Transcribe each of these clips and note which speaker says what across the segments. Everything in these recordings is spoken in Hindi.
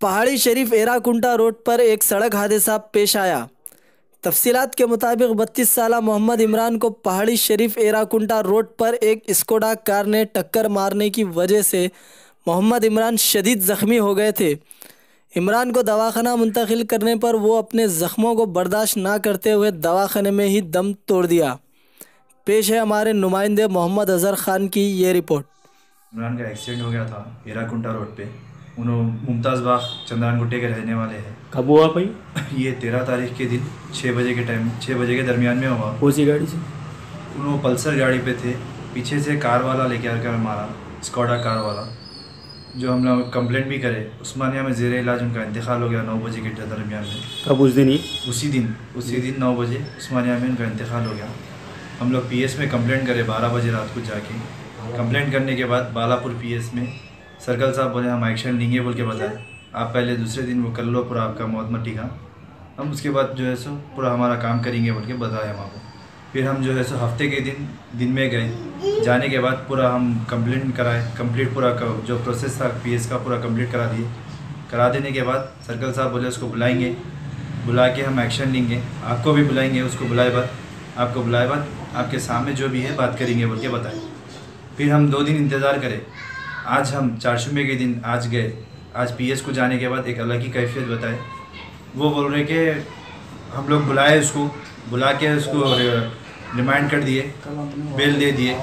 Speaker 1: पहाड़ी शरीफ एराकुंटा रोड पर एक सड़क हादसा पेश आया। तफसीलात के मुताबिक 32 साला मोहम्मद इमरान को पहाड़ी शरीफ एराकुंटा रोड पर एक स्कोडा कार ने टक्कर मारने की वजह से मोहम्मद इमरान शदीद ज़ख्मी हो गए थे। इमरान को दवाखाना मुंतकिल करने पर वो अपने ज़ख्मों को बर्दाश्त ना करते हुए दवाखाने में ही दम तोड़ दिया। पेश है हमारे नुमाइंदे मोहम्मद अज़हर ख़ान की ये रिपोर्ट।
Speaker 2: इमरान का एक्सीडेंट हो गया था एराकुंटा रोड पे। उन्होंने मुमताज़ बाग चंद्रान गुट्टे के रहने वाले हैं।
Speaker 3: कब हुआ भाई?
Speaker 2: ये 13 तारीख के दिन 6 बजे के टाइम 6 बजे के दरमियान में हुआ।
Speaker 3: कौन सी गाड़ी से?
Speaker 2: उन्होंने पल्सर गाड़ी पे थे, पीछे से कार वाला लेके आकर मारा, स्कॉडा कार वाला। जो हम लोग कंप्लेंट भी करे, उस्मानिया में ज़ेरे इलाज उनका इंतकाल हो गया 9 बजे के दरमियान में।
Speaker 3: कब? उस दिन ही?
Speaker 2: उसी दिन 9 बजे उस्मानिया में उनका इंतकाल हो गया। हम लोग पीएस में कंप्लेंट करे 12 बजे रात को जाके। कंप्लेंट करने के बाद बालापुर पीएस में सर्कल साहब बोले हम एक्शन लेंगे बोल के बताए। आप पहले दूसरे दिन वो कर लो पूरा आपका मौत मट्टी का, हम उसके बाद जो है सो पूरा हमारा काम करेंगे बोल के बताया हमको। फिर हम जो है सो हफ्ते के दिन में गए। जाने के बाद पूरा हम कंप्लेंट कराए, कंप्लीट पूरा जो प्रोसेस था पीएस का पूरा कंप्लीट करा दिए। करा देने के बाद सर्कल साहब बोले उसको बुलाएंगे, बुला के हम एक्शन लेंगे। आपको भी बुलाएंगे, उसको बुलाए बाद आपको बुलाए बाद आपके सामने जो भी है बात करेंगे बोल के बताए। फिर हम 2 दिन इंतज़ार करें। आज हम चारशुमे के दिन आज गए। आज पीएस को जाने के बाद एक अलग ही कैफियत बताए। वो बोल रहे कि हम लोग बुलाए, उसको बुला के उसको रिमांड कर दिए, बेल दे दिए।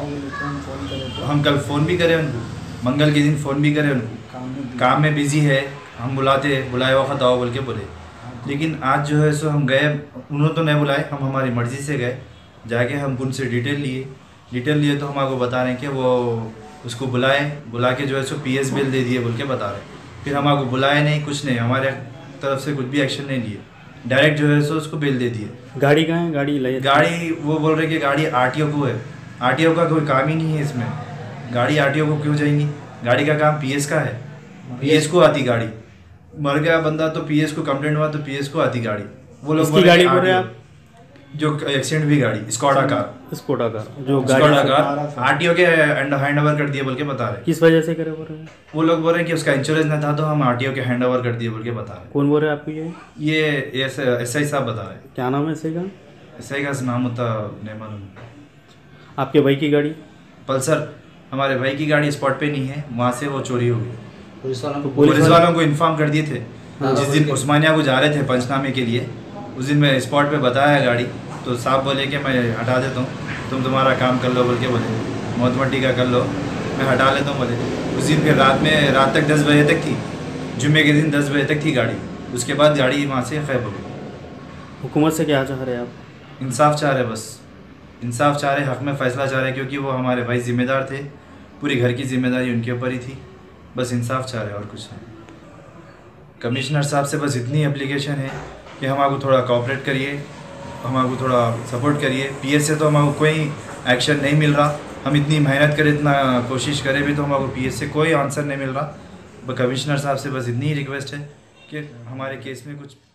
Speaker 2: हम कल फ़ोन भी करें उनको, मंगल के दिन फ़ोन भी करें उनको, काम में बिज़ी है, हम बुलाए वक्त आओ बोल के बोले। लेकिन आज जो है सो हम गए, उन्होंने तो नहीं बुलाए, हम हमारी मर्ज़ी से गए। जाके हम उनसे डिटेल लिए तो हम आपको बता रहे हैं कि वो उसको बुला के जो है सो पीएस बिल दे दिए बोल के बता रहे। फिर हम आपको बुलाए नहीं, कुछ नहीं, हमारे तरफ से कुछ भी एक्शन नहीं लिए, डायरेक्ट जो है सो उसको बिल दे दिए।
Speaker 3: गाड़ी कहाँ है? गाड़ी
Speaker 2: वो बोल रहे कि गाड़ी आरटीओ को है। आरटीओ का कोई काम ही नहीं है इसमें। गाड़ी आरटीओ को क्यों जाएंगी? गाड़ी का काम पीएस का है, पीएस को आती गाड़ी। मर गया बंदा तो पीएस को कंप्लेंट हुआ तो पीएस को आती गाड़ी। वो लोग
Speaker 3: गाड़ी बोल रहे हैं आप?
Speaker 2: जो एक्सीडेंट हुई गाड़ी स्कॉडा कार
Speaker 3: जो गाड़ी
Speaker 2: आरटीओ के हैंड ओवर कर दिए बोल के बता रहे।
Speaker 3: किस वजह से करे बोल रहे हैं?
Speaker 2: वो लोग बोल रहे हैं कि उसका इंश्योरेंस न था तो हम आरटीओ के हैंड ओवर कर दिए बोल के बता रहे।
Speaker 3: कौन बोल रहे हैं आपको?
Speaker 2: ये एसआई साहब बता रहे।
Speaker 3: क्या नाम है एसआई का?
Speaker 2: एसआई का नाम होता नहीं मालूम।
Speaker 3: आपके भाई की गाड़ी?
Speaker 2: पल्सर। हमारे भाई की गाड़ी स्पॉट पे नहीं है, वहाँ से वो चोरी हो गई। पुलिस वालों को इन्फॉर्म कर दिए थे। जिस दिन उस्मानिया को जा रहे थे पंचनामे के लिए, उस दिन मैं स्पॉट पे बताया गाड़ी, तो साहब बोले कि मैं हटा देता हूँ, तुम तुम्हारा काम कर लो बोल के बोले, मौत मट्टी का कर लो, मैं हटा लेता हूँ बोले। उस दिन फिर रात तक 10 बजे तक थी, जुम्मे के दिन 10 बजे तक थी गाड़ी। उसके बाद गाड़ी वहाँ से गायब हो गई।
Speaker 3: हुकूमत से क्या चाह रहे हैं आप?
Speaker 2: इंसाफ चाह रहे, बस इंसाफ चाह रहे, हक़ में फ़ैसला चाह रहे, क्योंकि वो हमारे भाई ज़िम्मेदार थे, पूरी घर की जिम्मेदारी उनके ऊपर ही थी। बस इंसाफ चाह रहे और कुछ नहीं। कमिश्नर साहब से बस इतनी एप्लीकेशन है कि हम आपको थोड़ा कोऑपरेट करिए, हम आपको थोड़ा सपोर्ट करिए। पीएस से तो हमको कोई एक्शन नहीं मिल रहा। हम इतनी मेहनत करें, इतना कोशिश करें भी तो हमको पीएस से कोई आंसर नहीं मिल रहा। कमिश्नर साहब से बस इतनी ही रिक्वेस्ट है कि हमारे केस में कुछ